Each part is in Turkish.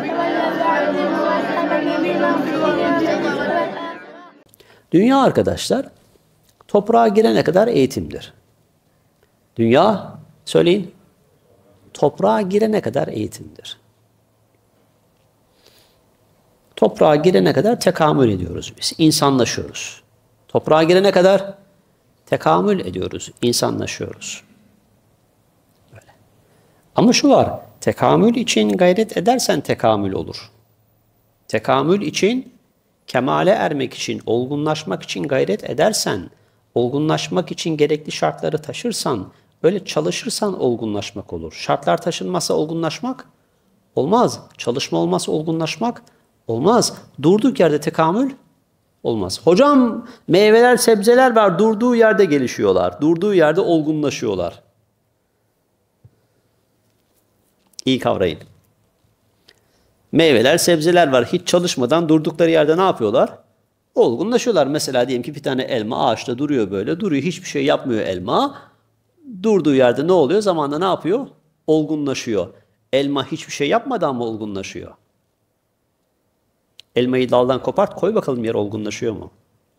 Dünya arkadaşlar toprağa girene kadar eğitimdir. Dünya, söyleyin, toprağa girene kadar eğitimdir. Toprağa girene kadar tekamül ediyoruz biz, insanlaşıyoruz. Toprağa girene kadar tekamül ediyoruz, insanlaşıyoruz. Böyle. Ama şu var, tekamül için gayret edersen tekamül olur. Tekamül için, kemale ermek için, olgunlaşmak için gayret edersen, olgunlaşmak için gerekli şartları taşırsan, öyle çalışırsan olgunlaşmak olur. Şartlar taşınmazsa olgunlaşmak olmaz. Çalışma olmazsa olgunlaşmak olmaz. Durduk yerde tekamül olmaz. Hocam meyveler, sebzeler var, durduğu yerde gelişiyorlar. Durduğu yerde olgunlaşıyorlar. İyi kavrayın. Meyveler, sebzeler var. Hiç çalışmadan durdukları yerde ne yapıyorlar? Olgunlaşıyorlar. Mesela diyelim ki bir tane elma ağaçta duruyor böyle. Duruyor, hiçbir şey yapmıyor elma. Durduğu yerde ne oluyor? Zamanla ne yapıyor? Olgunlaşıyor. Elma hiçbir şey yapmadan mı olgunlaşıyor? Elmayı daldan kopart, koy bakalım yere, olgunlaşıyor mu?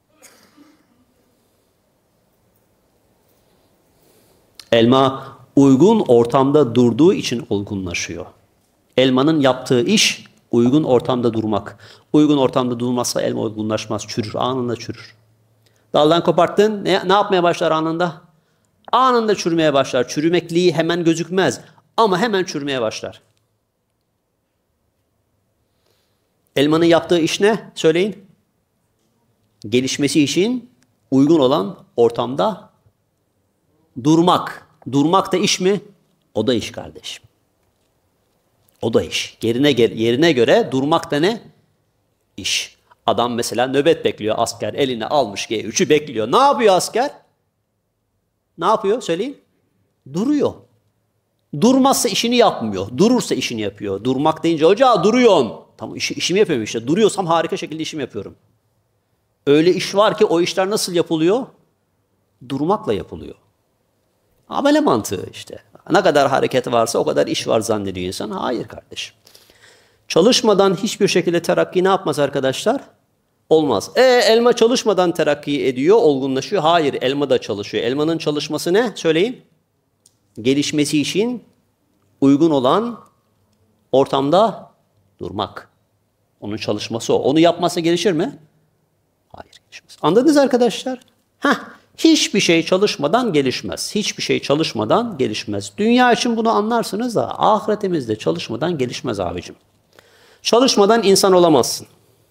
Elma uygun ortamda durduğu için olgunlaşıyor. Elmanın yaptığı iş uygun ortamda durmak. Uygun ortamda durmazsa elma olgunlaşmaz, çürür, anında çürür. Daldan koparttın, ne yapmaya başlar anında? Anında çürümeye başlar. Çürümekliği hemen gözükmez ama hemen çürümeye başlar. Elmanın yaptığı iş ne? Söyleyin. Gelişmesi için uygun olan ortamda durmak. Durmak da iş mi? O da iş kardeşim. O da iş. Yerine göre durmak da ne? İş. Adam mesela nöbet bekliyor, asker eline almış G3'ü bekliyor. Ne yapıyor asker? Ne yapıyor? Söyleyin. Duruyor. Durmazsa işini yapmıyor. Durursa işini yapıyor. Durmak deyince hoca duruyorsun. Tamam, işimi yapıyorum işte. Duruyorsam harika şekilde işimi yapıyorum. Öyle iş var ki o işler nasıl yapılıyor? Durmakla yapılıyor. Amele mantığı işte. Ne kadar hareket varsa o kadar iş var zannediyor insan. Hayır kardeşim. Çalışmadan hiçbir şekilde terakki ne yapmaz arkadaşlar? Olmaz. Elma çalışmadan terakki ediyor, olgunlaşıyor. Hayır, elma da çalışıyor. Elmanın çalışması ne? Söyleyin. Gelişmesi için uygun olan ortamda durmak. Onun çalışması o. Onu yapmazsa gelişir mi? Hayır, gelişmez. Anladınız arkadaşlar? Hiçbir şey çalışmadan gelişmez. Hiçbir şey çalışmadan gelişmez. Dünya için bunu anlarsınız da ahiretimizde çalışmadan gelişmez abicim. Çalışmadan insan olamazsın.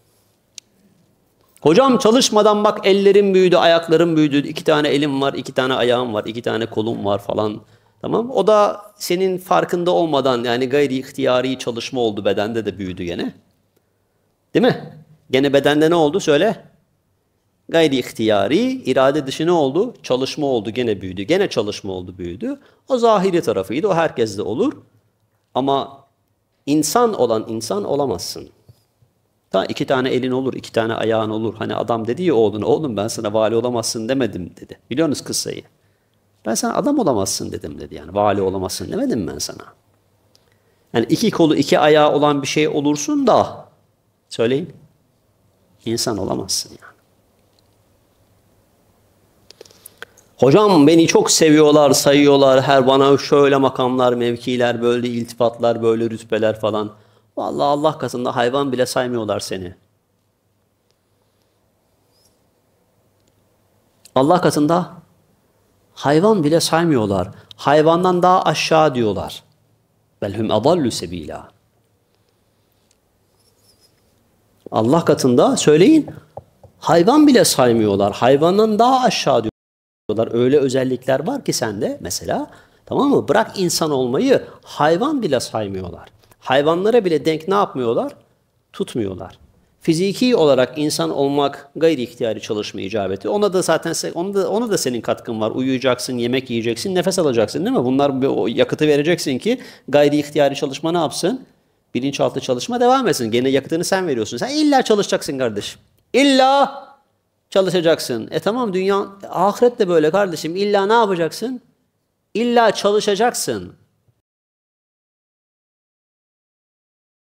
Hocam çalışmadan bak ellerim büyüdü, ayaklarım büyüdü, 2 tane elim var, 2 tane ayağım var, 2 tane kolum var falan. Tamam. O da senin farkında olmadan, yani gayri ihtiyari çalışma oldu, bedende de büyüdü gene. Değil mi? Gene bedende ne oldu? Söyle. Gayri ihtiyari, irade dışı ne oldu? Çalışma oldu, gene büyüdü. Gene çalışma oldu, büyüdü. O zahiri tarafıydı, o herkeste olur. Ama insan olan insan olamazsın. 2 tane elin olur, 2 tane ayağın olur. Hani adam dedi ya oğluna, oğlum ben sana vali olamazsın demedim dedi. Biliyorsunuz kıssayı. Ben sana adam olamazsın dedim dedi. Yani vali olamazsın demedim ben sana. Yani 2 kolu 2 ayağı olan bir şey olursun da, söyleyin, insan olamazsın yani. Hocam beni çok seviyorlar, sayıyorlar, her bana şöyle makamlar, mevkiler, böyle iltifatlar, böyle rütbeler falan. Vallahi Allah katında hayvan bile saymıyorlar seni. Allah katında hayvan bile saymıyorlar. Hayvandan daha aşağı diyorlar. Belhum adallu sebila. Allah katında söyleyin, hayvan bile saymıyorlar. Hayvandan daha aşağı diyorlar. Öyle özellikler var ki sende mesela, tamam mı? Bırak insan olmayı, hayvan bile saymıyorlar. Hayvanlara bile denk ne yapmıyorlar? Tutmuyorlar. Fiziki olarak insan olmak gayri ihtiyari çalışma icabeti. Ona da zaten ona da senin katkın var. Uyuyacaksın, yemek yiyeceksin, nefes alacaksın değil mi? Bunlar o yakıtı vereceksin ki gayri ihtiyari çalışma ne yapsın? Bilinçaltı çalışma devam etsin. Gene yakıtını sen veriyorsun. Sen illa çalışacaksın kardeşim. İlla çalışacaksın. Tamam, dünya, ahiret de böyle kardeşim. İlla ne yapacaksın? İlla çalışacaksın.